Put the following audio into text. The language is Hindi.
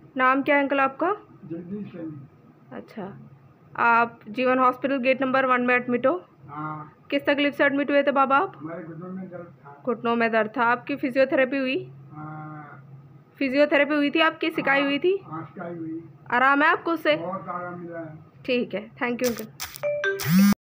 नाम क्या है अंकल आपका? जगदीश सिंह। अच्छा, आप जीवन हॉस्पिटल गेट नंबर 1 में एडमिट हो? हाँ। किस तकलीफ से एडमिट हुए थे बाबा आप? हमारे घुटनों में दर्द था। घुटनों में दर्द था। आपकी फिजियोथेरेपी हुई? हाँ। फिजियोथेरेपी हुई थी आपकी? सिकाई हुई थी? हाँ, सिकाई हुई। आराम है आपको उससे? बहुत आराम मिला है। ठीक है, थैंक यू अंकल।